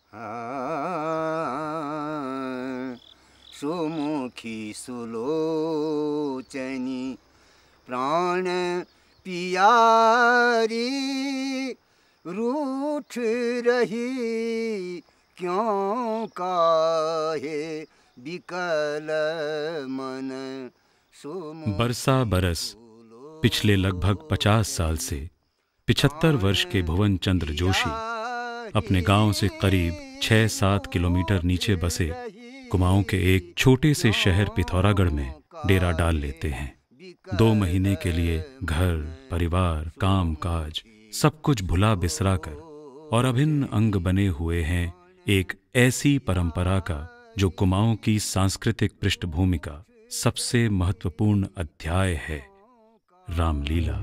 सुमुखी सुलोचनी प्राण पियारी रूठ रही क्यों काहे विकल मन। बरसा बरस पिछले लगभग 50 साल से 75 वर्ष के भुवन चंद्र जोशी अपने गांव से करीब 6-7 किलोमीटर नीचे बसे कुमाऊं के एक छोटे से शहर पिथौरागढ़ में डेरा डाल लेते हैं। 2 महीने के लिए घर, परिवार, काम काज सब कुछ भुला बिसरा कर और अभिन्न अंग बने हुए हैं एक ऐसी परंपरा का जो कुमाऊं की सांस्कृतिक पृष्ठभूमि का सबसे महत्वपूर्ण अध्याय है, रामलीला।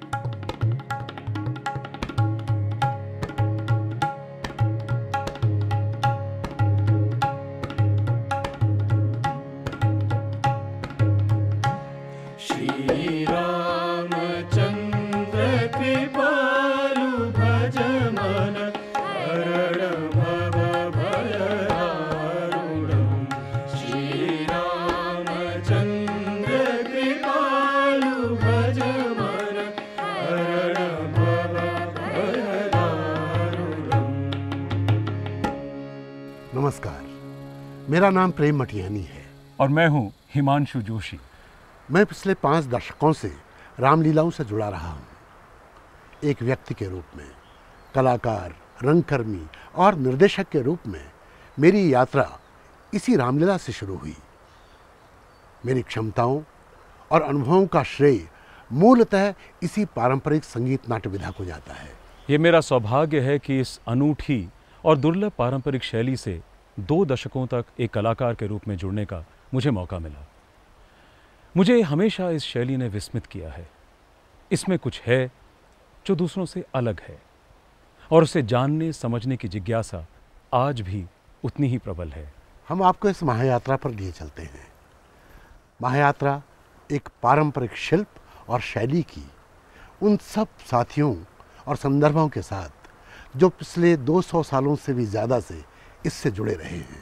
नमस्कार, मेरा नाम प्रेम मटियानी है और मैं हूं हिमांशु जोशी। मैं पिछले 5 दशकों से रामलीलाओं से जुड़ा रहा हूं। एक व्यक्ति के रूप में, कलाकार, रंगकर्मी और निर्देशक के रूप में मेरी यात्रा इसी रामलीला से शुरू हुई। मेरी क्षमताओं और अनुभवों का श्रेय मूलतः इसी पारंपरिक संगीत नाट्य विधा को जाता है। ये मेरा सौभाग्य है कि इस अनूठी और दुर्लभ पारंपरिक शैली से 2 दशकों तक एक कलाकार के रूप में जुड़ने का मुझे मौका मिला। मुझे हमेशा इस शैली ने विस्मित किया है। इसमें कुछ है जो दूसरों से अलग है और उसे जानने समझने की जिज्ञासा आज भी उतनी ही प्रबल है। हम आपको इस महायात्रा पर लिए चलते हैं। महायात्रा एक पारंपरिक शिल्प और शैली की उन सब साथियों और संदर्भों के साथ जो पिछले 200 सालों से भी ज्यादा से इससे जुड़े रहे हैं।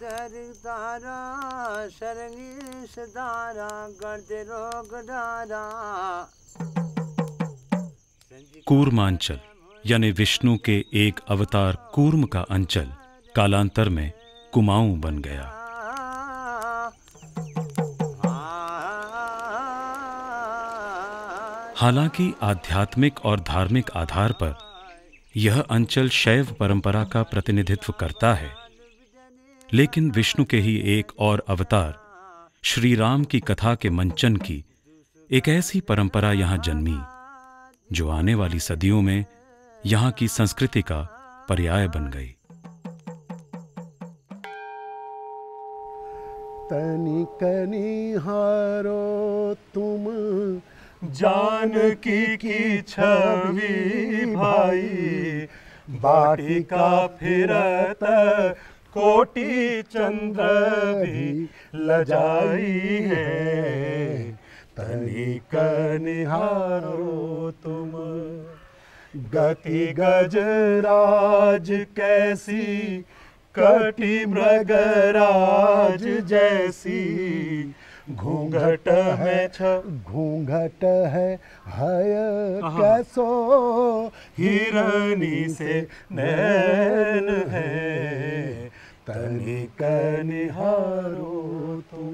कूर्मांचल यानी विष्णु के एक अवतार कूर्म का अंचल कालांतर में कुमाऊं बन गया। हालांकि आध्यात्मिक और धार्मिक आधार पर यह अंचल शैव परंपरा का प्रतिनिधित्व करता है, लेकिन विष्णु के ही एक और अवतार श्री राम की कथा के मंचन की एक ऐसी परंपरा यहां जन्मी जो आने वाली सदियों में यहां की संस्कृति का पर्याय बन गई। तनिक निहारो तुम जानकी की छवि भाई, बाटिका फिरत कोटि चंद्र भी लजाई है। तनिक निहारो तुम गति गजराज कैसी, कटी मृगराज जैसी। घूंघट है हय कैसो, हिरनी से नैन है। तनिक निहारो तुम।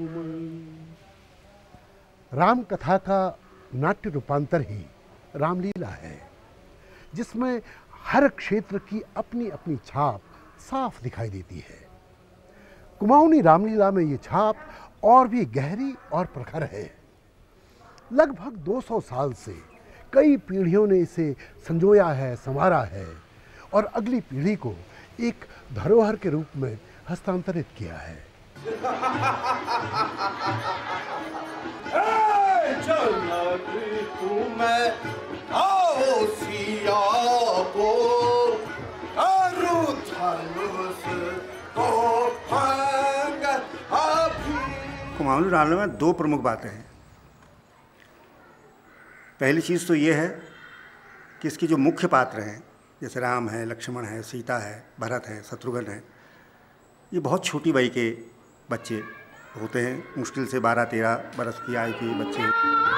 राम कथा का नाट्य रूपांतर ही रामलीला है, जिसमें हर क्षेत्र की अपनी अपनी छाप साफ दिखाई देती है। कुमाऊनी रामलीला में ये छाप और भी गहरी और प्रखर है। लगभग 200 साल से कई पीढ़ियों ने इसे संजोया है, संवारा है और अगली पीढ़ी को एक धरोहर के रूप में हस्तांतरित किया है। कुमाऊनी रामलीला में 2 प्रमुख बातें हैं। पहली चीज़ तो ये है कि इसके जो मुख्य पात्र हैं जैसे राम है, लक्ष्मण है, सीता है, भरत है, शत्रुघ्न है, ये बहुत छोटी वय के बच्चे होते हैं। मुश्किल से 12-13 बरस की आयु के बच्चे।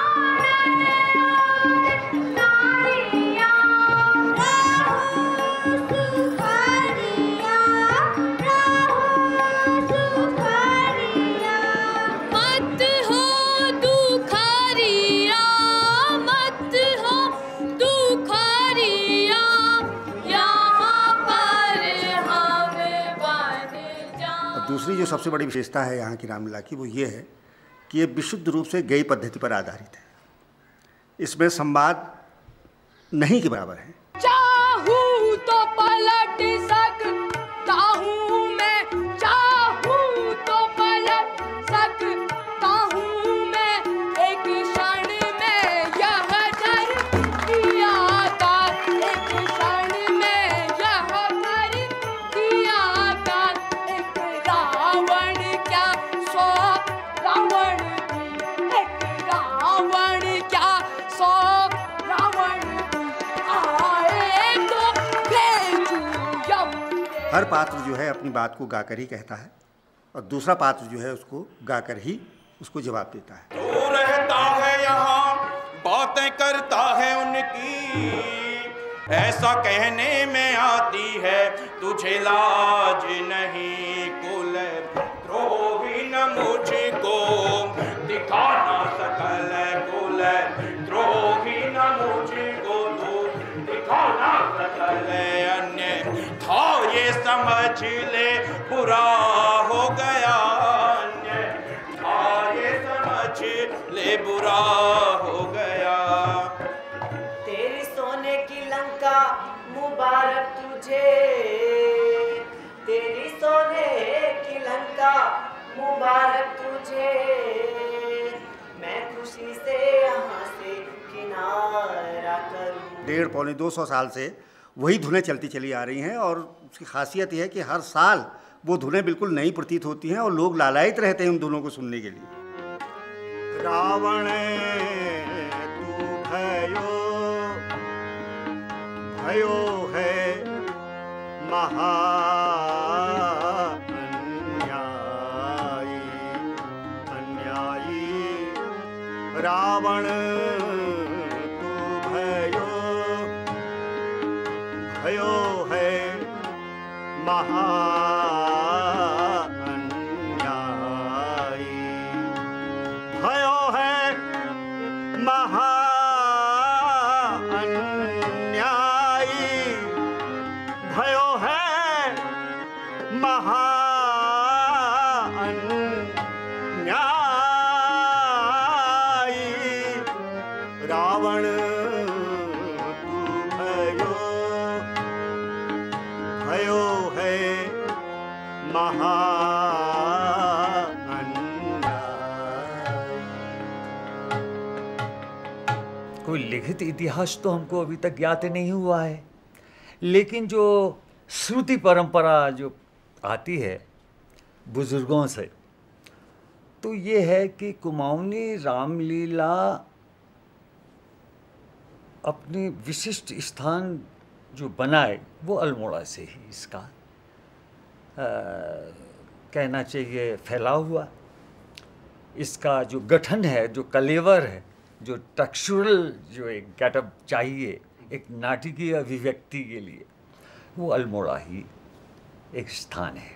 दूसरी जो सबसे बड़ी विशेषता है यहाँ की रामलीला की वो ये है कि ये विशुद्ध रूप से गई पद्धति पर आधारित है। इसमें संवाद नहीं के बराबर है। चाहूं तो पलट सकता हूँ मैं, चाहूं तो पलट सकता हूँ मैं, एक क्षण में यह कर दिया था, एक क्षण में यह कर दिया था। एक रावण क्या 100 रावण, एक रावण क्या 100 रावण, आए तो भेजूं यम। हर पात्र जो है अपनी बात को गाकर ही कहता है और दूसरा पात्र जो है उसको गाकर ही उसको जवाब देता है। तो रहता है यहाँ, बातें करता है उनकी, ऐसा कहने में आती है तुझे लाज नहीं। कुल द्रोही न मुझको दिखाना सकल, कुल द्रोही न मुझको तो दिखाना सकल। अन्य था ये समझ ले बुरा हो गया, अन्य था ये समझ ले बुरा हो गया। तेरी सोने की लंका मुबारक तुझे, तेरी सोने की लंका मुबारक तुझे। मैं खुशी से यहाँ से किनारा करूँ। 150-200 साल से वही धुनें चलती चली आ रही हैं और उसकी खासियत यह है कि हर साल वो धुनें बिल्कुल नई प्रतीत होती हैं और लोग लालायित रहते हैं उन धुनों को सुनने के लिए। रावण तू भयो, भयो है महा अन्यायी, अन्यायी। रावण तू भयो, भयो है महा अन्यायी, भयो है महा अन्यायी, भयो है महा अन्यायी। रावण तू भयो, भयो है महा कोई लिखित इतिहास तो हमको अभी तक ज्ञात नहीं हुआ है, लेकिन जो श्रुति परंपरा जो आती है बुजुर्गों से, तो ये है कि कुमाऊनी रामलीला अपनी विशिष्ट स्थान जो बनाए वो अल्मोड़ा से ही इसका कहना चाहिए फैलाव हुआ। इसका जो गठन है, जो कलेवर है, जो टेक्सचुरल जो एक गेटअप चाहिए एक नाटकीय अभिव्यक्ति के लिए, वो अल्मोड़ा ही एक स्थान है।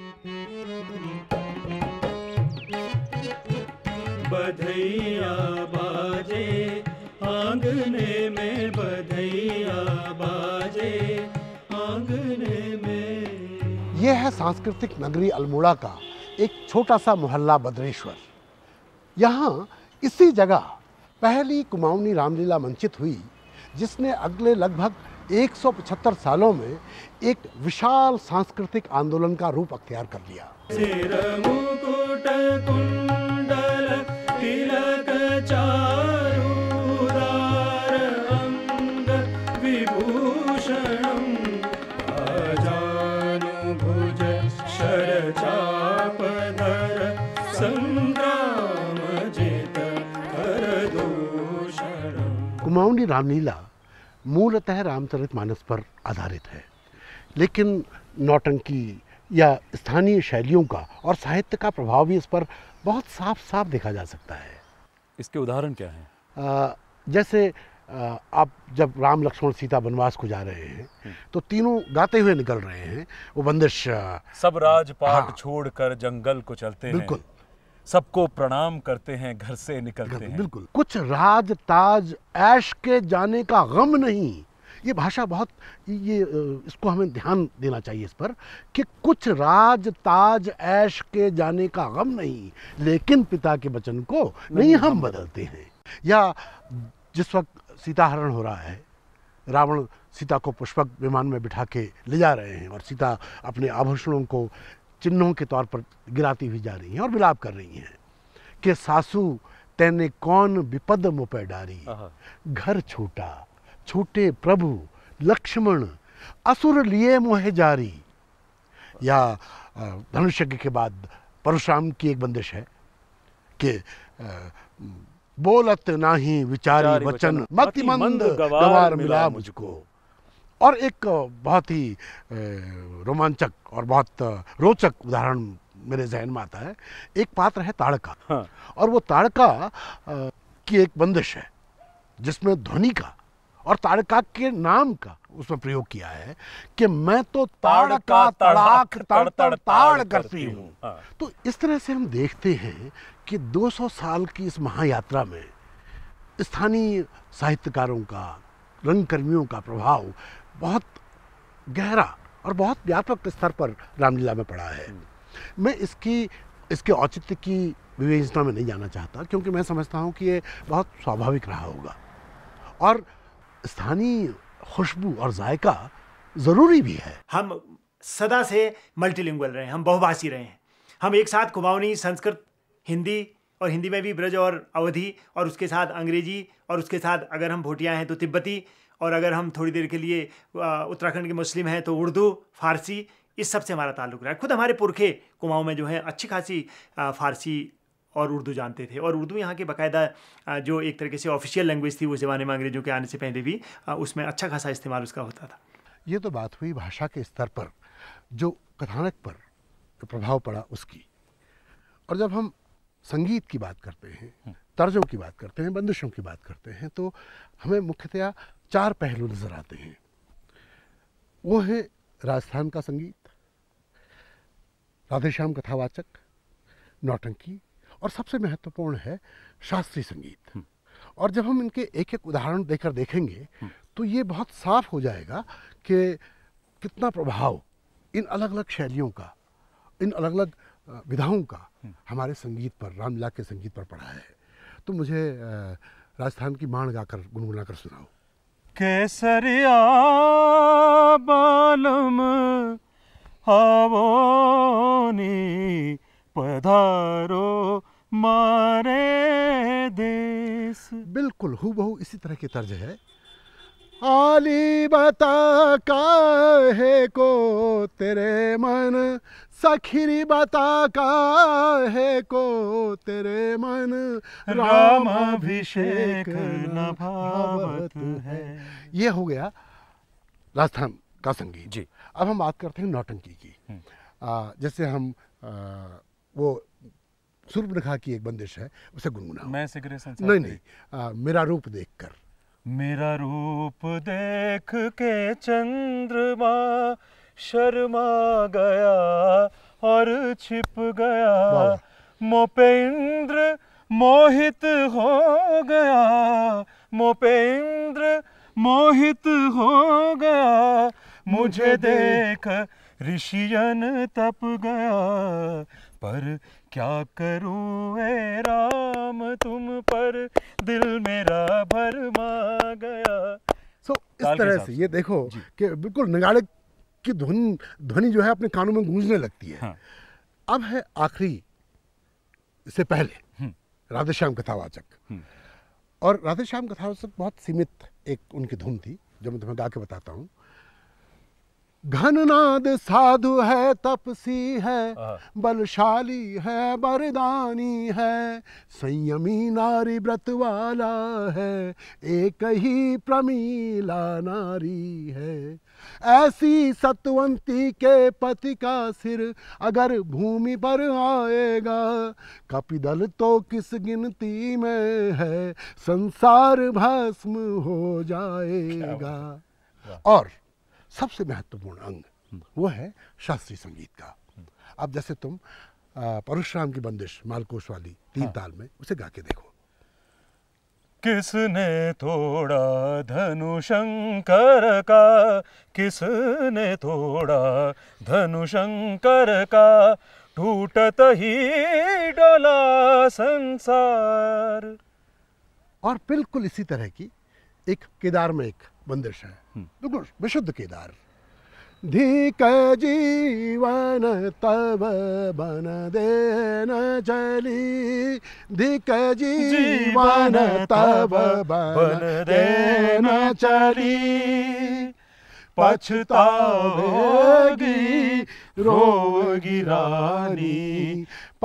बधैया बाजे आंगने में, बधैया बाजे आंगने में। यह है सांस्कृतिक नगरी अल्मोड़ा का एक छोटा सा मोहल्ला बद्रेश्वर। यहाँ इसी जगह पहली कुमाऊनी रामलीला मंचित हुई, जिसने अगले लगभग 175 सालों में एक विशाल सांस्कृतिक आंदोलन का रूप अख्तियार कर लिया। सिर मुकुट कुंडल तिलक चारुदार अंग विभूषणं, अजानुभुज शरचापधर संग्राम जित कर दूषणं। कुमाऊनी रामलीला मूलतः रामचरितमानस पर आधारित है, लेकिन नौटंकी या स्थानीय शैलियों का और साहित्य का प्रभाव भी इस पर बहुत साफ साफ देखा जा सकता है। इसके उदाहरण क्या हैं? जैसे आप जब राम लक्ष्मण सीता वनवास को जा रहे हैं तो तीनों गाते हुए निकल रहे हैं, वो बंदिश सब राजपाट हाँ। छोड़कर जंगल को चलते बिल्कुल हैं, सबको प्रणाम करते हैं, घर से निकलते हैं। बिल्कुल। कुछ राज ताज ऐश के जाने का गम नहीं, ये भाषा बहुत ये इसको हमें ध्यान देना चाहिए इस पर कि कुछ राज ताज ऐश के जाने का गम नहीं, लेकिन पिता के वचन को नहीं हम बदलते हैं। या जिस वक्त सीता हरण हो रहा है, रावण सीता को पुष्पक विमान में बिठा के ले जा रहे हैं और सीता अपने आभूषणों को चिन्हों के तौर पर गिराती हुई जा रही हैं और विलाप कर रही हैं कि सासू तैने कौन विपद मुपे डारी, घर छोटा छोटे प्रभु लक्ष्मण असुर लिए मोहे जारी। या धनुष यज्ञ के बाद परशुराम की एक बंदिश है कि बोलत नाही विचारी वचन मति मंद गवार मिला मुझको। और एक बहुत ही रोमांचक और बहुत रोचक उदाहरण मेरे जहन में आता है। एक पात्र है ताड़का, हाँ। और वो ताड़का की एक बंदिश है जिसमें ध्वनि का और ताड़का के नाम का उसमें प्रयोग किया है कि मैं तो ताड़का तड़ाक तड़ तड़ ताड़ करती हूँ। तो इस तरह से हम देखते हैं कि 200 साल की इस महायात्रा में स्थानीय साहित्यकारों का, रंगकर्मियों का प्रभाव बहुत गहरा और बहुत व्यापक स्तर पर रामलीला में पड़ा है। मैं इसके औचित्य की विवेचना में नहीं जाना चाहता, क्योंकि मैं समझता हूँ कि ये बहुत स्वाभाविक रहा होगा और स्थानीय खुशबू और जायका ज़रूरी भी है। हम सदा से मल्टीलिंगुअल रहे हैं, हम बहुभाषी रहे हैं। हम एक साथ कुमाऊनी, संस्कृत, हिंदी और हिंदी में भी ब्रज और अवधी, और उसके साथ अंग्रेजी, और उसके साथ अगर हम भोटिया हैं तो तिब्बती, और अगर हम थोड़ी देर के लिए उत्तराखंड के मुस्लिम हैं तो उर्दू, फारसी, इस सब से हमारा ताल्लुक रहा है। खुद हमारे पुरखे कुमाऊं में जो हैं अच्छी खासी फारसी और उर्दू जानते थे, और उर्दू यहाँ के बाकायदा जो एक तरीके से ऑफिशियल लैंग्वेज थी उस ज़माने में अंग्रेजों के आने से पहले भी, उसमें अच्छा खासा इस्तेमाल उसका होता था। ये तो बात हुई भाषा के स्तर पर जो कथानक पर जो प्रभाव पड़ा उसकी। और जब हम संगीत की बात करते हैं, तर्जों की बात करते हैं, बंदिशों की बात करते हैं, तो हमें मुख्यतया 4 पहलू नजर आते हैं। वो है राजस्थान का संगीत, राधेश्याम कथावाचक, नौटंकी, और सबसे महत्वपूर्ण है शास्त्रीय संगीत। और जब हम इनके एक एक उदाहरण देकर देखेंगे तो ये बहुत साफ हो जाएगा कि कितना प्रभाव इन अलग अलग शैलियों का, इन अलग अलग विधाओं का हमारे संगीत पर, रामलीला के संगीत पर पड़ा है। तो मुझे राजस्थान की माण गाकर, गुनगुनाकर सुनाओ। केसरिया बालम आवोनी पधारो मारे देश। बिल्कुल हूबहू इसी तरह की तर्ज है। आली बता काहे को तेरे मन, सखीरी बता काहे को तेरे मन, राम अभिषेक न भावत है। ये हो गया राजस्थान का संगीत जी। अब हम बात करते हैं नौटंकी की। जैसे हम वो सूर्पनखा की एक बंदिश है, उसे गुनगुनाओ। मैं सिगरे संसार नहीं, मेरा रूप देखकर। मेरा रूप देख के चंद्रमा शर्मा गया और छिप गया, मोपे इंद्र मोहित हो गया, मोपे इंद्र मोहित हो गया, मुझे देख ऋषियन तप गया, पर क्या करूं ए राम तुम पर दिल मेरा भरमा गया। इस तरह से ये देखो कि बिल्कुल नगाड़े की ध्वनि जो है अपने कानों में गूंजने लगती है। अब है आखिरी से पहले राधेश्याम कथावाचक। और राधेश्याम कथावाचक बहुत सीमित एक उनकी धुन थी जो मैं तुम्हें गा के बताता हूँ। घननाद साधु है, तपसी है, बलशाली है, बरदानी है, संयमी नारी व्रत वाला है, एक ही प्रमीला नारी है। ऐसी सतवंती के पति का सिर अगर भूमि पर आएगा, कपिदल तो किस गिनती में है, संसार भस्म हो जाएगा। और सबसे महत्वपूर्ण अंग वो है शास्त्रीय संगीत का। अब जैसे तुम परशुराम की बंदिश मालकोश वाली 3 ताल में उसे गा के देखो। किसने तोड़ा धनु शंकर का, किसने तोड़ा धनु शंकर का, टूटत ही डोला संसार। और बिल्कुल इसी तरह की एक केदार में एक बंदिश है, बिल्कुल विशुद्ध केदार। धिक जीवन तब बन देन चली, धिक जीवन तब बन देन चली, पछतावेगी रोगी रानी,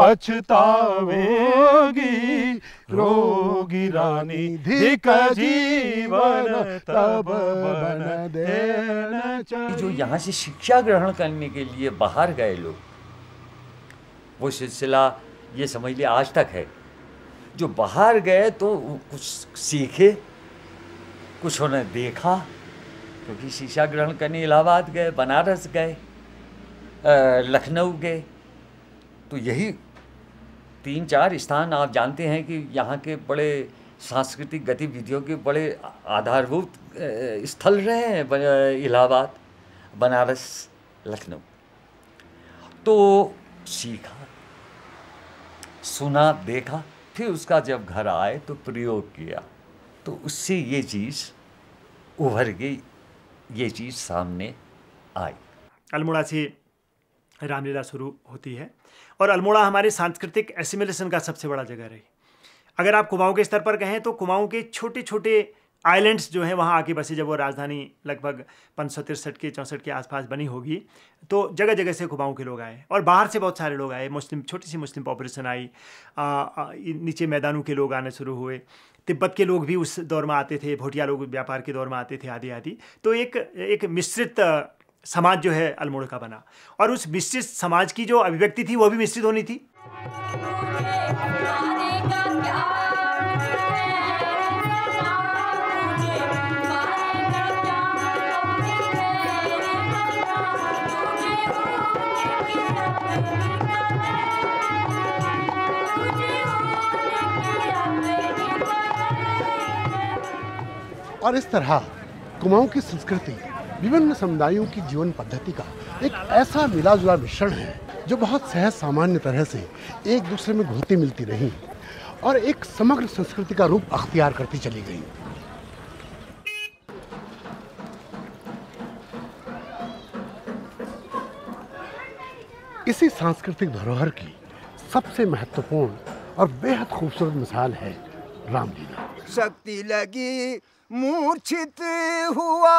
पछतावेगी रोगी रानी, धिक जीवन तब बन देना चाहिए। जो यहाँ से शिक्षा ग्रहण करने के लिए बाहर गए लोग, वो सिलसिला ये समझ लिया आज तक है। जो बाहर गए तो कुछ सीखे, कुछ उन्हें देखा, क्योंकि शिक्षा ग्रहण करने इलाहाबाद गए, बनारस गए, लखनऊ गए, तो यही 3-4 स्थान आप जानते हैं कि यहाँ के बड़े सांस्कृतिक गतिविधियों के बड़े आधारभूत स्थल रहे हैं। इलाहाबाद, बनारस, लखनऊ। तो सीखा, सुना, देखा, फिर उसका जब घर आए तो प्रयोग किया, तो उससे ये चीज़ उभर गई, ये चीज़ सामने आई। अल्मोड़ा से रामलीला शुरू होती है और अल्मोड़ा हमारे सांस्कृतिक एसिमिलेशन का सबसे बड़ा जगह रही। अगर आप कुमाऊं के स्तर पर कहें तो कुमाऊं के छोटे छोटे आइलैंड्स जो हैं वहाँ आके बसे। जब वो राजधानी लगभग 563 के 64 के आसपास बनी होगी तो जगह जगह से कुमाऊं के लोग आए और बाहर से बहुत सारे लोग आए। मुस्लिम, छोटी सी मुस्लिम पॉपुलेशन आई। नीचे मैदानों के लोग आने शुरू हुए। तिब्बत के लोग भी उस दौर में आते थे, भोटिया लोग व्यापार के दौर में आते थे, आदि आदि। तो एक मिश्रित समाज जो है अल्मोड़ा का बना और उस मिश्रित समाज की जो अभिव्यक्ति थी वो भी मिश्रित होनी थी। और इस तरह कुमाऊं की संस्कृति विभिन्न समुदायों की जीवन पद्धति का एक ऐसा मिला जुला मिश्रण है जो बहुत सहज सामान्य तरह से एक दूसरे में घुलती मिलती रही और एक समग्र संस्कृति का रूप अख्तियार करती चली गई। इसी सांस्कृतिक धरोहर की सबसे महत्वपूर्ण और बेहद खूबसूरत मिसाल है रामलीला। शक्ति लगी मूर्छित हुआ,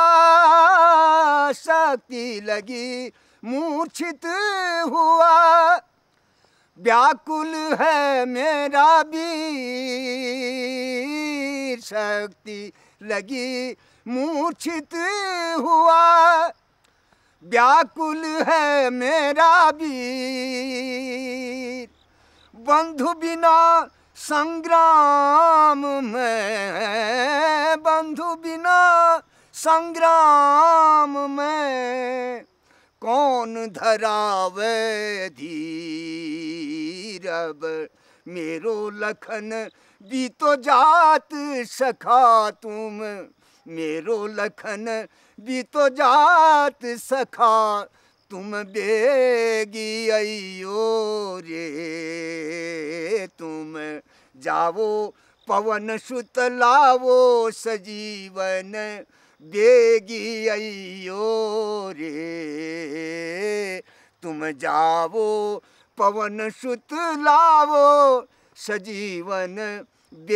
शक्ति लगी मूर्छित हुआ, व्याकुल है मेरा वीर। शक्ति लगी मूर्छित हुआ, व्याकुल है मेरा वीर। बंधु बिना संग्राम में, बंधु बिना संग्राम में, कौन धरावे धीर। अब मेरो लखन भी तो जात सखा तुम, मेरो लखन भी तो जात सखा तुम। बेगी अयो रे तुम, जावो पवन सुत लावो सजीवन। बेगी अयो रे तुम, जावो पवन सुत लावो सजीवन।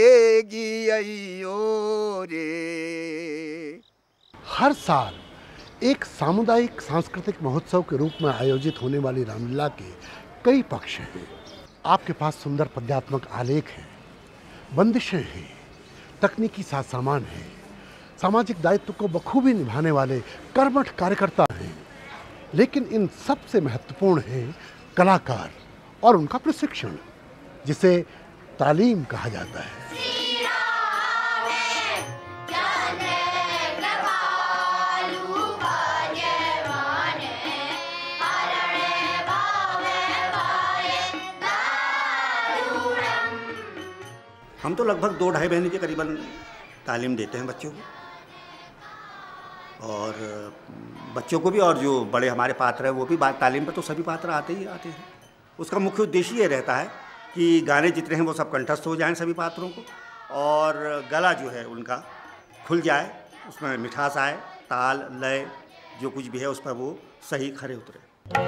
बेगी अयो रे। हर साल एक सामुदायिक सांस्कृतिक महोत्सव के रूप में आयोजित होने वाली रामलीला के कई पक्ष हैं। आपके पास सुंदर पद्यात्मक आलेख हैं, बंदिशें हैं, तकनीकी साज सामान है, सामाजिक दायित्व को बखूबी निभाने वाले कर्मठ कार्यकर्ता हैं, लेकिन इन सबसे महत्वपूर्ण है कलाकार और उनका प्रशिक्षण, जिसे तालीम कहा जाता है। हम तो लगभग 2-2.5 महीने के करीबन तालीम देते हैं बच्चों को, और बच्चों को भी, और जो बड़े हमारे पात्र हैं वो भी। तालीम पर तो सभी पात्र आते ही आते हैं। उसका मुख्य उद्देश्य ये रहता है कि गाने जितने हैं वो सब कंठस्थ हो जाएं सभी पात्रों को, और गला जो है उनका खुल जाए, उसमें मिठास आए, ताल लय जो कुछ भी है उस पर वो सही खरे उतरे।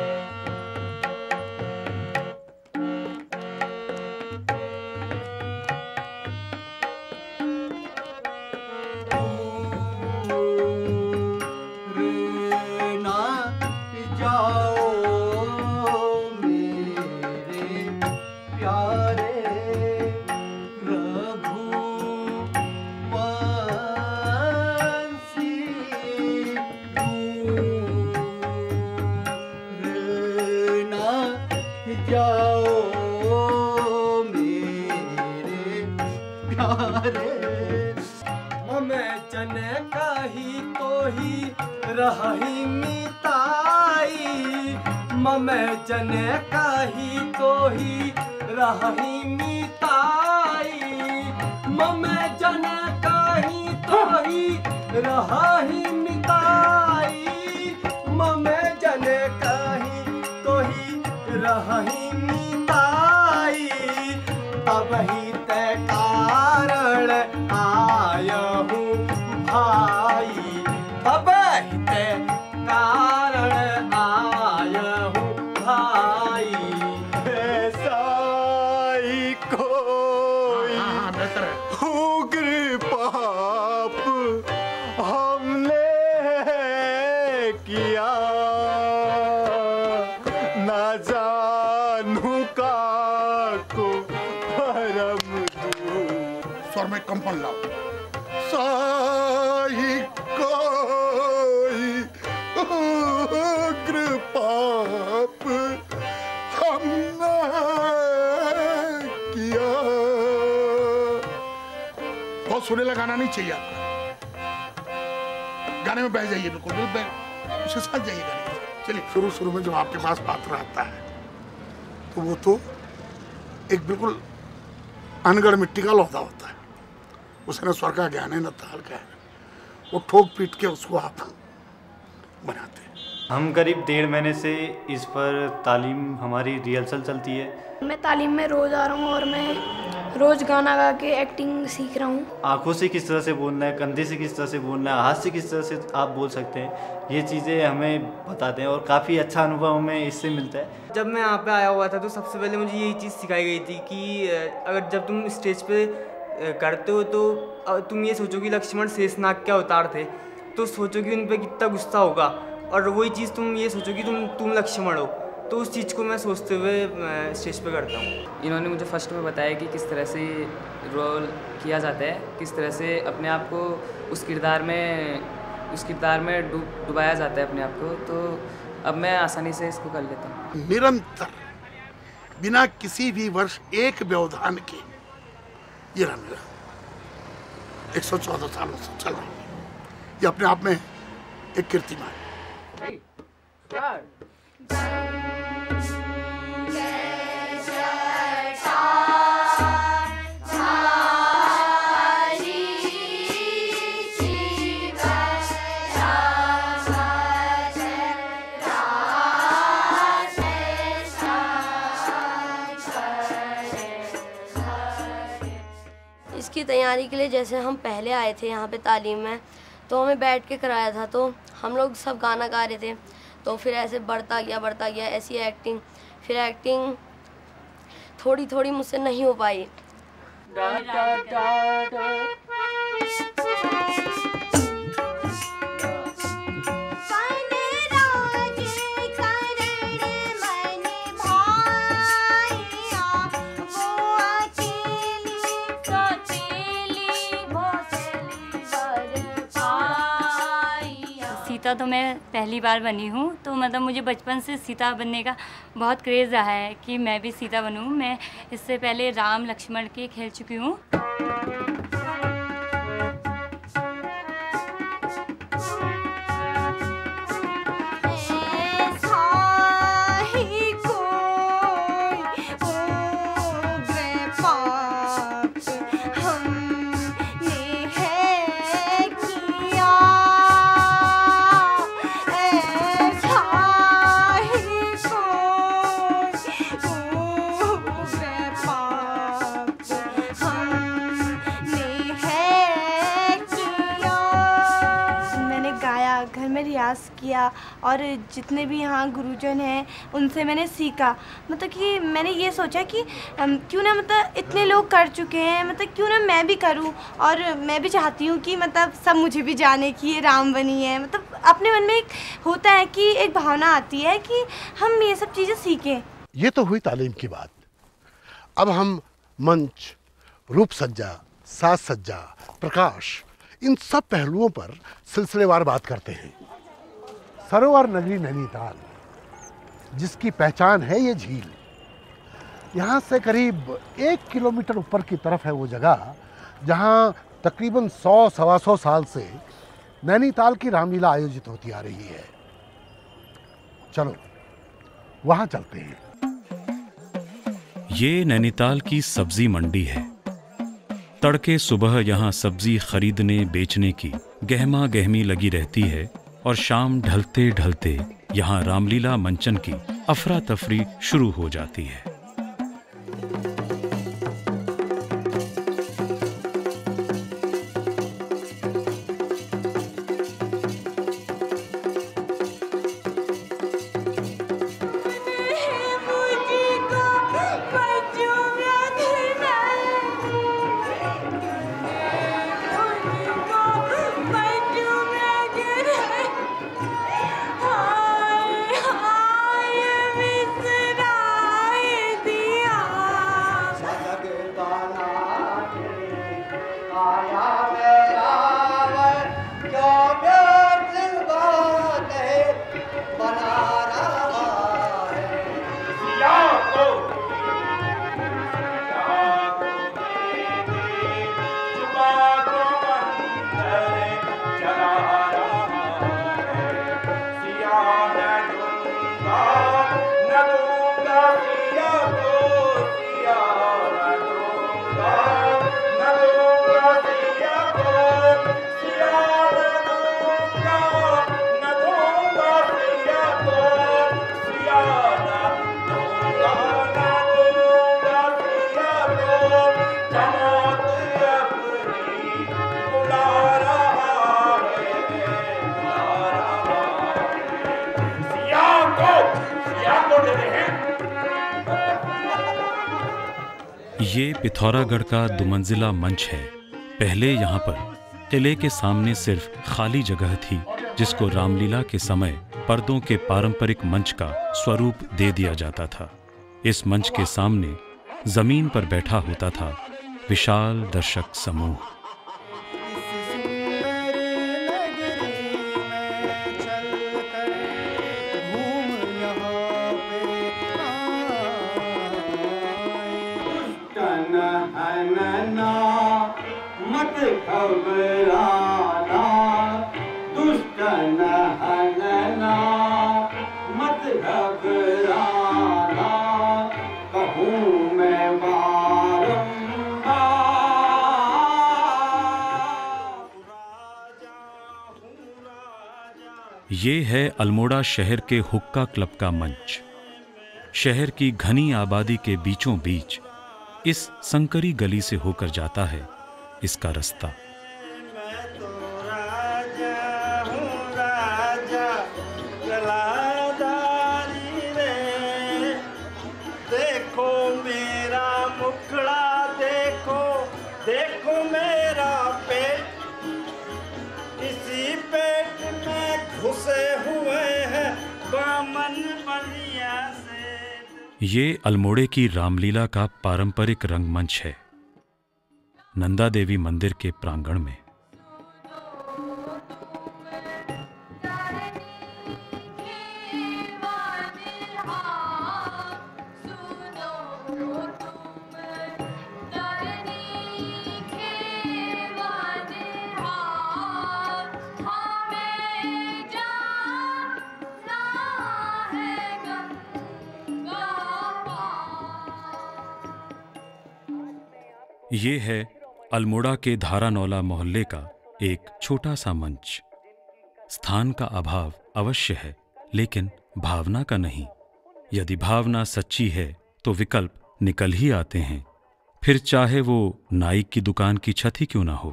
सुरीला गाना नहीं चाहिए आपका, गाने में बह जाइए, बिल्कुल उसके साथ जाइए गाने। चलिए, शुरू में जो आपके पास पात्र आता है तो वो तो एक बिल्कुल अनगढ़ मिट्टी का लौटा होता है, उसने स्वर का ज्ञान है न ताल का है, वो ठोक पीट के उसको आप बनाते हैं। हम करीब 1.5 महीने से इस पर तालीम, हमारी रिहर्सल चलती है। मैं तालीम में रोज़ आ रहा हूँ और मैं रोज़ गाना गा के एक्टिंग सीख रहा हूँ। आँखों से किस तरह से बोलना है, कंधे से किस तरह से बोलना है, हाथ से किस तरह से आप बोल सकते हैं, ये चीज़ें हमें बताते हैं और काफ़ी अच्छा अनुभव हमें इससे मिलता है। जब मैं यहाँ पे आया हुआ था तो सबसे पहले मुझे यही चीज़ सिखाई गई थी कि अगर जब तुम स्टेज पे करते हो तो तुम ये सोचो कि लक्ष्मण शेषनाग क्या अवतार थे, तो सोचो कि उन पर कितना गुस्सा होगा, और वही चीज़ तुम ये सोचो कि तुम लक्ष्मण हो, तो उस चीज़ को मैं सोचते हुए स्टेज पे करता हूँ। इन्होंने मुझे फर्स्ट में बताया कि किस तरह से रोल किया जाता है, किस तरह से अपने आप को उस किरदार में डुबाया जाता है अपने आप को, तो अब मैं आसानी से इसको कर लेता हूँ। निरंतर बिना किसी भी वर्ष एक व्यवधान के ये रामलीला 114 सालों से चल रही है, ये अपने आप में एक कीर्तिमान। इसकी तैयारी के लिए जैसे हम पहले आए थे यहाँ पे तालीम में, तो हमें बैठ के कराया था, तो हम लोग सब गाना गा रहे थे, तो फिर ऐसे बढ़ता गया ऐसी एक्टिंग, फिर एक्टिंग थोड़ी थोड़ी मुझसे नहीं हो पाई। सीता तो मैं पहली बार बनी हूँ, तो मतलब मुझे बचपन से सीता बनने का बहुत क्रेज़ रहा है कि मैं भी सीता बनूँ। मैं इससे पहले राम लक्ष्मण के खेल चुकी हूँ। रियाज किया और जितने भी यहाँ गुरुजन हैं उनसे मैंने सीखा। मतलब कि मैंने ये सोचा कि क्यों ना मतलब इतने लोग कर चुके हैं, मतलब क्यों ना मैं भी करूँ। और मैं भी चाहती हूँ कि मतलब सब मुझे भी जाने कि ये राम बनी है। मतलब अपने मन में एक होता है कि एक भावना आती है कि हम ये सब चीज़ें सीखें। ये तो हुई तालीम की बात। अब हम मंच, रूप सज्जा, साज सज्जा, प्रकाश, इन सब पहलुओं पर सिलसिलेवार बात करते हैं। सरोवर नगरी नैनीताल, जिसकी पहचान है ये झील, यहाँ से करीब 1 किलोमीटर ऊपर की तरफ है वो जगह जहाँ तकरीबन 100-125 साल से नैनीताल की रामलीला आयोजित होती आ रही है। चलो वहाँ चलते हैं। ये नैनीताल की सब्जी मंडी है। तड़के सुबह यहाँ सब्जी खरीदने बेचने की गहमा गहमी लगी रहती है और शाम ढलते ढलते यहाँ रामलीला मंचन की अफरा तफरी शुरू हो जाती है। ये पिथौरागढ़ का दुमंजिला मंच है। पहले यहाँ पर किले के सामने सिर्फ खाली जगह थी, जिसको रामलीला के समय पर्दों के पारंपरिक मंच का स्वरूप दे दिया जाता था। इस मंच के सामने जमीन पर बैठा होता था विशाल दर्शक समूह। ये है अल्मोड़ा शहर के हुक्का क्लब का मंच। शहर की घनी आबादी के बीचों बीच इस संकरी गली से होकर जाता है इसका रास्ता। ये अल्मोड़े की रामलीला का पारंपरिक रंगमंच है, नंदा देवी मंदिर के प्रांगण में। ये है अल्मोड़ा के धारानौला मोहल्ले का एक छोटा सा मंच। स्थान का अभाव अवश्य है, लेकिन भावना का नहीं। यदि भावना सच्ची है तो विकल्प निकल ही आते हैं, फिर चाहे वो नाई की दुकान की छत ही क्यों ना हो।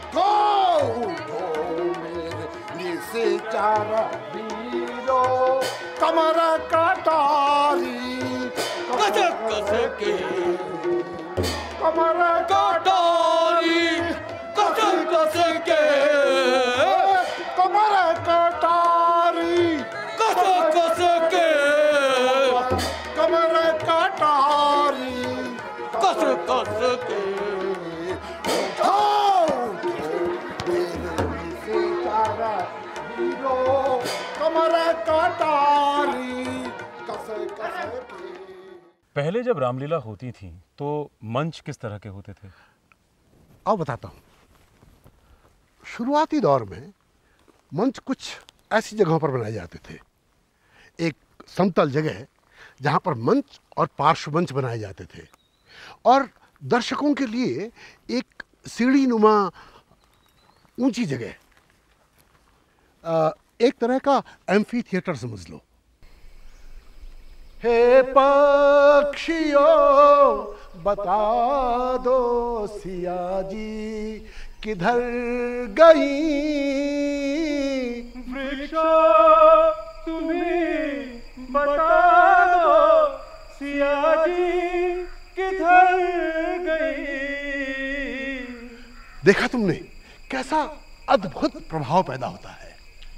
कमर कटारी कमर कटारी कमर कटारी कमर कटारी कमर कटारी पहले जब रामलीला होती थी तो मंच किस तरह के होते थे? अब बताता हूँ। शुरुआती दौर में मंच कुछ ऐसी जगहों पर बनाए जाते थे। एक समतल जगह जहाँ पर मंच और पार्श्व मंच बनाए जाते थे, और दर्शकों के लिए एक सीढ़ी नुमा ऊंची जगह, एक तरह का एम्फी थिएटर समझ लो। हे पक्षियों बता दो सिया जी किधर गई, वृक्षों तुम्हें बता दो सिया जी किधर गई। देखा तुमने कैसा अद्भुत प्रभाव पैदा होता है।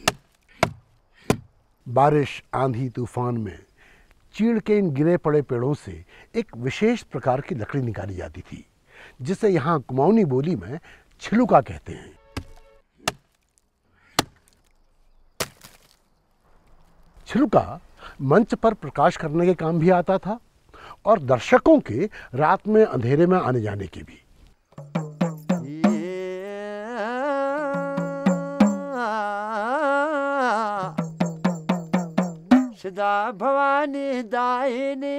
बारिश, आंधी, तूफान में चीड़ के इन गिरे पड़े पेड़ों से एक विशेष प्रकार की लकड़ी निकाली जाती थी, जिसे यहाँ कुमाऊनी बोली में छिलुका कहते हैं। छिलुका मंच पर प्रकाश करने के काम भी आता था और दर्शकों के रात में अंधेरे में आने जाने के भी। सदा भवानी दाहिनी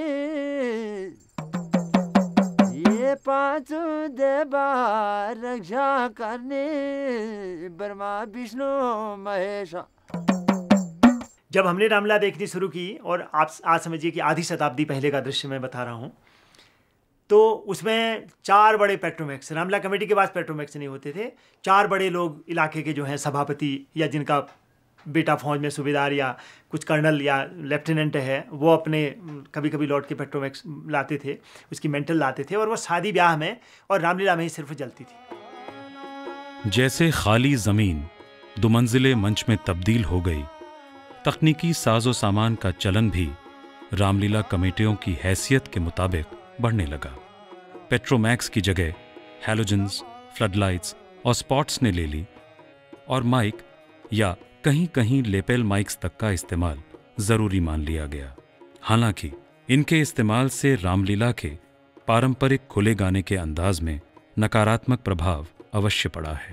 ये पांचों देवा रक्षा करने ब्रह्मा विष्णु महेश। जब हमने रामलीला देखनी शुरू की, और आप आज समझिए कि आधी शताब्दी पहले का दृश्य मैं बता रहा हूँ, तो उसमें 4 बड़े पेट्रोमैक्स, रामलीला कमेटी के पास पेट्रोमैक्स नहीं होते थे। 4 बड़े लोग इलाके के जो हैं सभापति, या जिनका बेटा फौज में सूबेदार या कुछ कर्नल या लेफ्टिनेंट है, वो अपने कभी कभी लौट के पेट्रोमैक्स लाते थे, उसकी मेंटल लाते थे, और वो शादी ब्याह में और रामलीला में ही सिर्फ जलती थी। जैसे खाली जमीन 2 मंजिले मंच में तब्दील हो गई, तकनीकी साजो सामान का चलन भी रामलीला कमेटियों की हैसियत के मुताबिक बढ़ने लगा। पेट्रोमैक्स की जगह हैलोजन्स, फ्लडलाइट्स और स्पॉट्स ने ले ली, और माइक या कहीं कहीं लेपेल माइक्स तक का इस्तेमाल जरूरी मान लिया गया। हालांकि इनके इस्तेमाल से रामलीला के पारंपरिक खुले गाने के अंदाज में नकारात्मक प्रभाव अवश्य पड़ा है।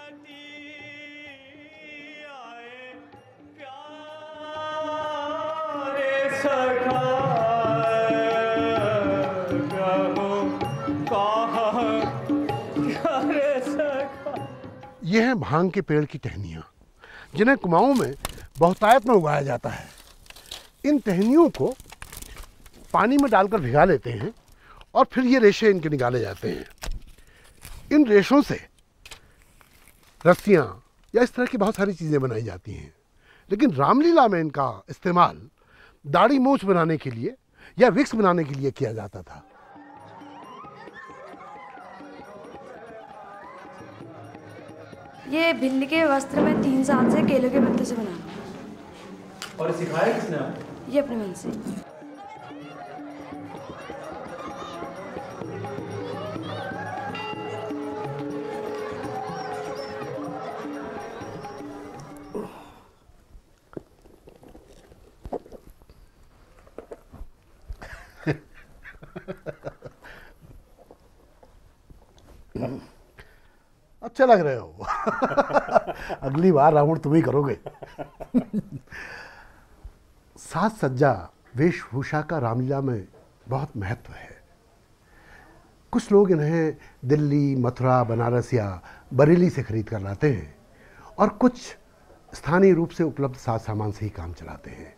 यह है भांग के पेड़ की टहनियाँ, जिन्हें कुमाऊं में बहुतायत में उगाया जाता है। इन टहनियों को पानी में डालकर भिगा लेते हैं और फिर ये रेशे इनके निकाले जाते हैं। इन रेशों से रस्सियाँ या इस तरह की बहुत सारी चीज़ें बनाई जाती हैं, लेकिन रामलीला में इनका इस्तेमाल दाढ़ी मूंछ बनाने के लिए या विक्स बनाने के लिए किया जाता था। ये भिंड के वस्त्र में 3 साल से केलों के पत्ते से बना रहा हूँ। और सिखाया किसने आपको? ये अपने मन से। अच्छे लग रहे हो। अगली बार रावण तुम ही करोगे। साज सज्जा वेशभूषा का रामलीला में बहुत महत्व है। कुछ लोग इन्हें दिल्ली, मथुरा, बनारस या बरेली से खरीद कर लाते हैं और कुछ स्थानीय रूप से उपलब्ध साज सामान से ही काम चलाते हैं।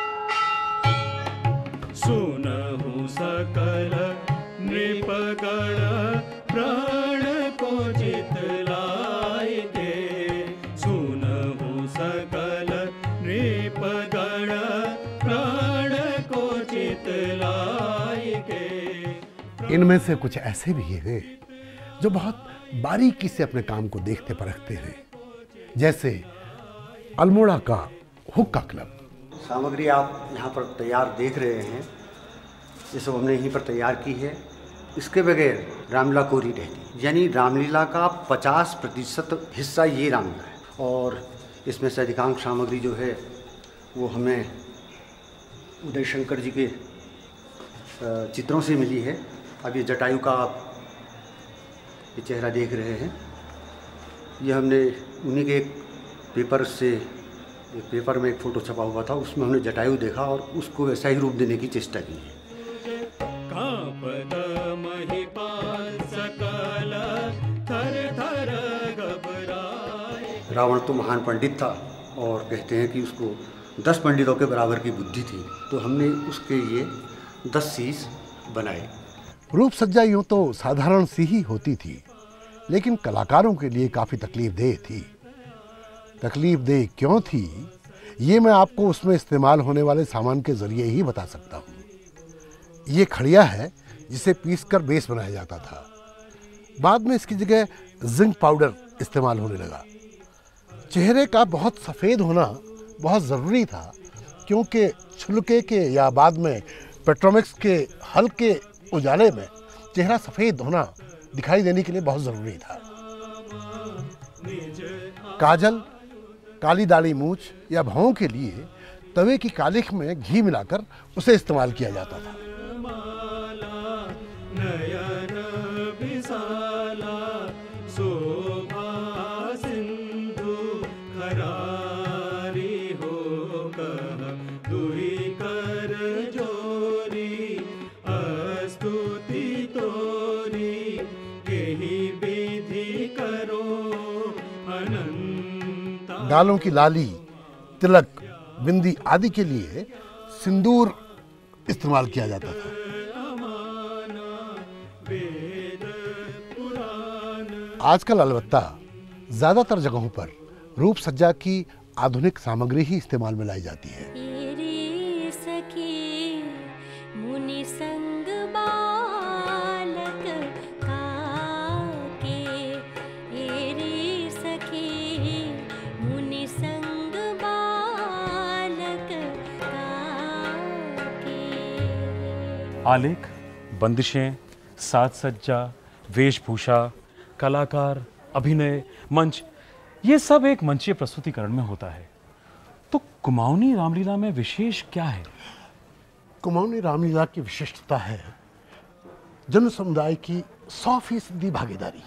सुनहु सकल नृपगण प्राण को जितलाए गे, सुनहु सकल नृपगण प्राण को जितलाए गे। इनमें से कुछ ऐसे भी हैं जो बहुत बारीकी से अपने काम को देखते परखते हैं, जैसे अल्मोड़ा का हुक्का क्लब। सामग्री आप यहाँ पर तैयार देख रहे हैं, ये सब हमने यहीं पर तैयार की है। इसके बगैर रामलीला कोरी रहती, यानी रामलीला का 50% हिस्सा ये रामलीला है और इसमें से अधिकांश सामग्री जो है वो हमें उदय शंकर जी के चित्रों से मिली है। अब ये जटायु का आप ये चेहरा देख रहे हैं, ये हमने उन्हीं के एक पेपर से, एक पेपर में एक फ़ोटो छपा हुआ था, उसमें हमने जटायु देखा और उसको वैसा ही रूप देने की चेष्टा की है। रावण तो महान पंडित था और कहते हैं कि उसको 10 पंडितों के बराबर की बुद्धि थी, तो हमने उसके लिए 10 शीश बनाए। रूप सज्जा यूं तो साधारण सी ही होती थी, लेकिन कलाकारों के लिए काफ़ी तकलीफदेह थी। तकलीफदेह क्यों थी, ये मैं आपको उसमें इस्तेमाल होने वाले सामान के ज़रिए ही बता सकता हूँ। ये खड़िया है जिसे पीसकर बेस बनाया जाता था। बाद में इसकी जगह जिंक पाउडर इस्तेमाल होने लगा। चेहरे का बहुत सफ़ेद होना बहुत ज़रूरी था, क्योंकि छुलके के या बाद में पेट्रोमिक्स के हल्के उजाले में चेहरा सफ़ेद होना दिखाई देने के लिए बहुत ज़रूरी था। काजल, काली दाढ़ी मूछ या भौं के लिए तवे की कालिख में घी मिलाकर उसे इस्तेमाल किया जाता था। गालों की लाली, तिलक, बिंदी आदि के लिए सिंदूर इस्तेमाल किया जाता था। आजकल अलबत्ता ज़्यादातर जगहों पर रूप सज्जा की आधुनिक सामग्री ही इस्तेमाल में लाई जाती है। आलेख, बंदिशें, साज सज्जा, वेशभूषा, कलाकार, अभिनय, मंच, ये सब एक मंचीय प्रस्तुतिकरण में होता है। तो कुमाऊनी रामलीला में विशेष क्या है? कुमाऊनी रामलीला की विशिष्टता है जन समुदाय की 100% भागीदारी।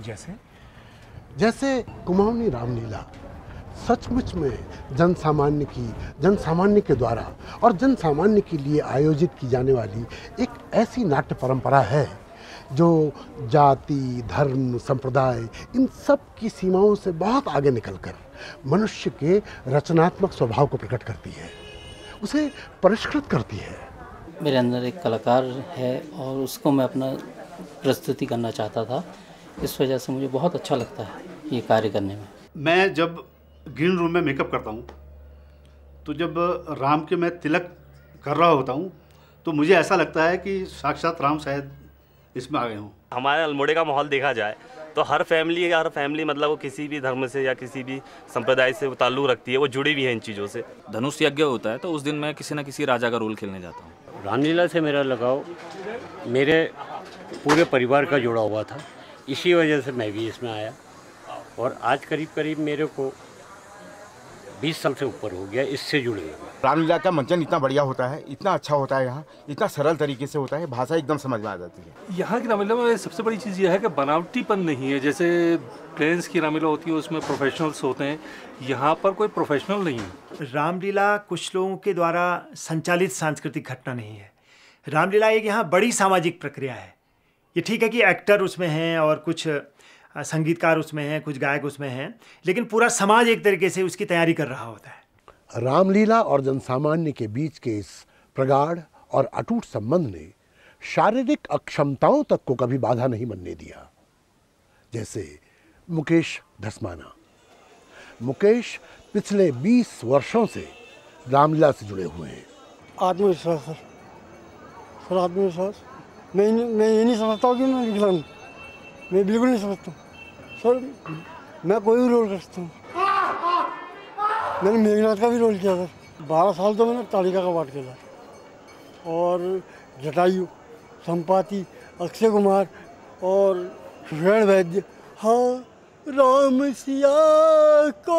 जैसे कुमाऊनी रामलीला सचमुच में जन सामान्य के द्वारा और जन सामान्य के लिए आयोजित की जाने वाली एक ऐसी नाट्य परंपरा है जो जाति, धर्म, संप्रदाय इन सब की सीमाओं से बहुत आगे निकलकर मनुष्य के रचनात्मक स्वभाव को प्रकट करती है, उसे परिष्कृत करती है। मेरे अंदर एक कलाकार है और उसको मैं अपना प्रस्तुति करना चाहता था। इस वजह से मुझे बहुत अच्छा लगता है ये कार्य करने में। मैं जब ग्रीन रूम में मेकअप करता हूँ तो जब राम के मैं तिलक कर रहा होता हूँ तो मुझे ऐसा लगता है कि साक्षात राम शायद इसमें आ गए हों। हमारे अल्मोड़े का माहौल देखा जाए तो हर फैमिली मतलब वो किसी भी धर्म से या किसी भी संप्रदाय से वो ताल्लुक़ रखती है, वो जुड़ी हुई है इन चीज़ों से। धनुष यज्ञ होता है तो उस दिन मैं किसी न किसी राजा का रोल खेलने जाता हूँ। रामलीला से मेरा लगाव मेरे पूरे परिवार का जुड़ा हुआ था, इसी वजह से मैं भी इसमें आया और आज करीब मेरे को 20 साल से ऊपर हो गया इससे जुड़े हुए। रामलीला का मंचन इतना बढ़िया होता है, इतना अच्छा होता है, यहाँ इतना सरल तरीके से होता है, भाषा एकदम समझ में आ जाती है। यहाँ की रामलीला में सबसे बड़ी चीज़ यह है कि बनावटीपन नहीं है। जैसे प्लेन्स की रामलीला होती है उसमें प्रोफेशनल्स होते हैं, यहाँ पर कोई प्रोफेशनल नहीं है। रामलीला कुछ लोगों के द्वारा संचालित सांस्कृतिक घटना नहीं है। रामलीला एक यहाँ बड़ी सामाजिक प्रक्रिया है। ये ठीक है कि एक्टर उसमें हैं और कुछ संगीतकार उसमें हैं, कुछ गायक उसमें हैं, लेकिन पूरा समाज एक तरीके से उसकी तैयारी कर रहा होता है। रामलीला और जनसामान्य के बीच के इस प्रगाढ़ और अटूट संबंध ने शारीरिक अक्षमताओं तक को कभी बाधा नहीं बनने दिया। जैसे मुकेश धस्माना। मुकेश पिछले 20 वर्षों से रामलीला से जुड़े हुए हैं। आत्मविश्वास सर, आत्मविश्वास। मैं ये नहीं समझता हूँ कि मैं विकलांग, मैं बिल्कुल नहीं समझता सर। मैं कोई भी रोल कर सकता हूँ। मैंने मेघनाथ का भी रोल किया सर। 12 साल तो मैंने तालिका का पाठ खेला और जटायु, संपाति, अक्षय कुमार और ऋण वैद्य। हाँ, राम सिया को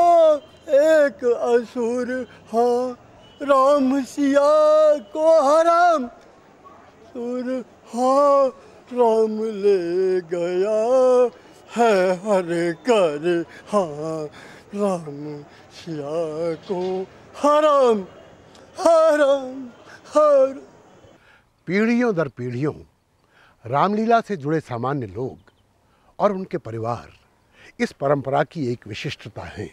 एक असुर, हाँ राम सिया को हराम सुर, हाँ राम ले गया है हर कर, हाँ राम सिया को हराम हराम हर। पीढ़ियों दर पीढ़ियों रामलीला से जुड़े सामान्य लोग और उनके परिवार इस परंपरा की एक विशिष्टता है।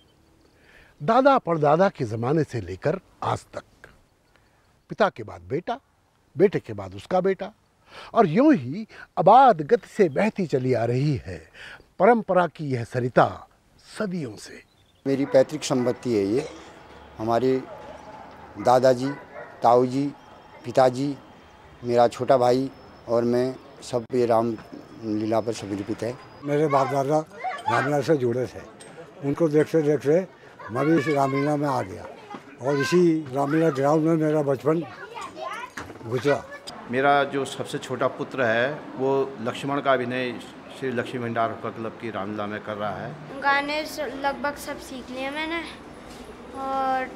दादा परदादा के ज़माने से लेकर आज तक पिता के बाद बेटा, बेटे के बाद उसका बेटा, और यूं ही अबाध गति से बहती चली आ रही है परंपरा की यह सरिता सदियों से। मेरी पैतृक संपत्ति है ये। हमारे दादाजी, ताऊजी, पिताजी, मेरा छोटा भाई और मैं सब ये रामलीला पर समर्पित है। मेरे बाप दादा रामलीला से जुड़े थे, उनको देखते देखते मैं भी इस रामलीला में आ गया और इसी रामलीला ग्राउंड में मेरा बचपन गुजरा। मेरा जो सबसे छोटा पुत्र है वो लक्ष्मण का अभिनय श्री लक्ष्मी भंडार क्लब की रामलीला में कर रहा है। गाने लगभग सब सीख लिए मैंने और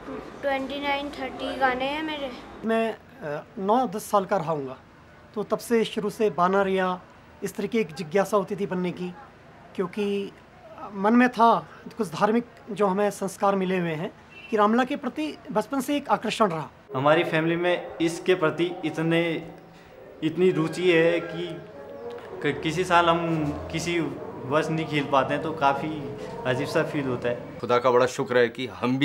29-30 गाने हैं मेरे। मैं 9-10 साल का रहा, तो तब से शुरू से बानर या इस तरह की एक जिज्ञासा होती थी बनने की, क्योंकि मन में था कुछ धार्मिक जो हमें संस्कार मिले हुए हैं कि रामलीला के प्रति बचपन से एक आकर्षण रहा। हमारी फैमिली में इसके प्रति इतनी रुचि है कि किसी साल हम किसी वर्ष नहीं खेल पाते हैं तो काफ़ी अजीब सा फील होता है। खुदा का बड़ा शुक्र है कि हम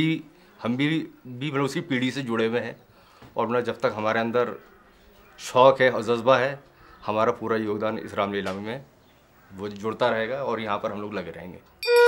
भी उसी पीढ़ी से जुड़े हुए हैं और जब तक हमारे अंदर शौक़ है और जज्बा है, हमारा पूरा योगदान इस रामलीला में वो जुड़ता रहेगा और यहाँ पर हम लोग लगे रहेंगे।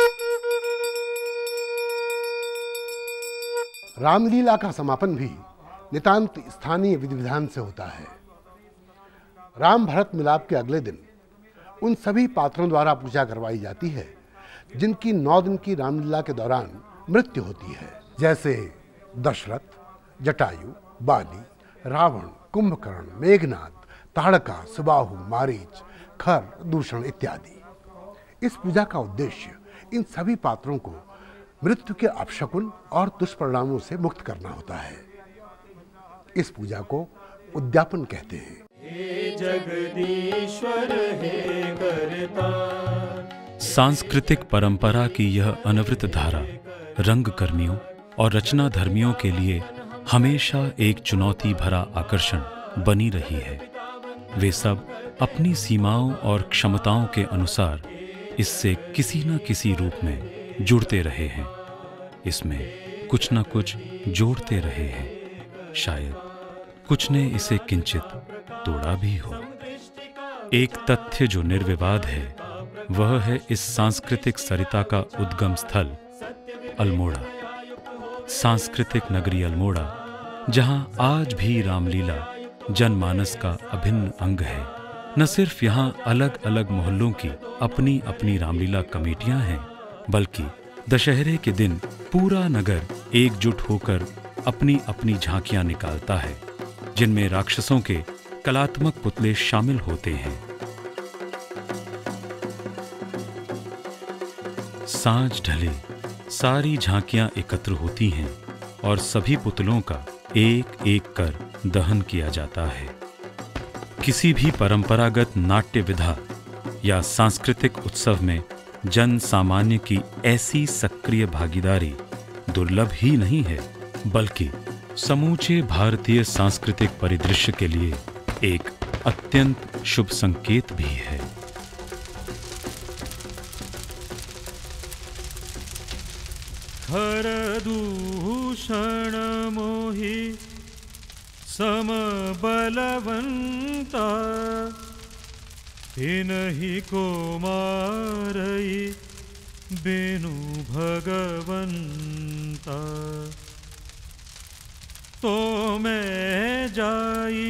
रामलीला का समापन भी नितांत स्थानीय विधि विधान से होता है। राम भरत मिलाप के अगले दिन उन सभी पात्रों द्वारा पूजा करवाई जाती है जिनकी 9 दिन की रामलीला के दौरान मृत्यु होती है, जैसे दशरथ, जटायु, बाली, रावण, कुंभकर्ण, मेघनाद, ताड़का, सुबाहु, मारीच, खर, दूषण इत्यादि। इस पूजा का उद्देश्य इन सभी पात्रों को मृत्यु के अपशकुन और दुष्परिणामों से मुक्त करना होता है। इस पूजा को उद्यापन कहते हैं। हे जगदीश्वर हे करता। सांस्कृतिक परंपरा की यह अनवरत धारा रंगकर्मियों और रचना धर्मियों के लिए हमेशा एक चुनौती भरा आकर्षण बनी रही है। वे सब अपनी सीमाओं और क्षमताओं के अनुसार इससे किसी न किसी रूप में जुड़ते रहे हैं, इसमें कुछ न कुछ जोड़ते रहे हैं। शायद कुछ ने इसे किंचित तोड़ा भी हो। एक तथ्य जो निर्विवाद है वह है इस सांस्कृतिक सरिता का उद्गम स्थल अल्मोड़ा, सांस्कृतिक नगरी अल्मोड़ा, जहां आज भी रामलीला जनमानस का अभिन्न अंग है। न सिर्फ यहाँ अलग अलग मोहल्लों की अपनी अपनी रामलीला कमेटियां हैं, बल्कि दशहरे के दिन पूरा नगर एकजुट होकर अपनी अपनी झांकियां निकालता है, जिनमें राक्षसों के कलात्मक पुतले शामिल होते हैं। सांझ ढले, सारी झांकियां एकत्र होती हैं और सभी पुतलों का एक एक कर दहन किया जाता है। किसी भी परंपरागत नाट्य विधा या सांस्कृतिक उत्सव में जन सामान्य की ऐसी सक्रिय भागीदारी दुर्लभ ही नहीं है, बल्कि समूचे भारतीय सांस्कृतिक परिदृश्य के लिए एक अत्यंत शुभ संकेत भी है। हर दूषण मोहि सम बलवंता, इनहि को मारई बेनु भगवंता। तो मैं जाई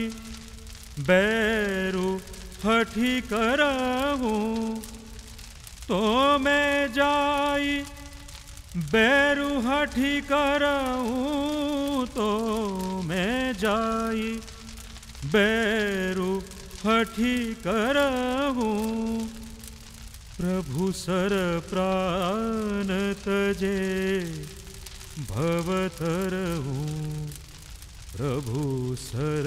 बैरु हठी कराऊं, तो मैं जाई बैरु हठी कराऊं, तो मैं जाई बैरु हठी कराऊं। प्रभु सर प्राण तजे भवतरहूं, प्रभु सर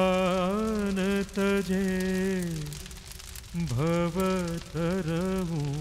प्राण तजे भवतरहूं।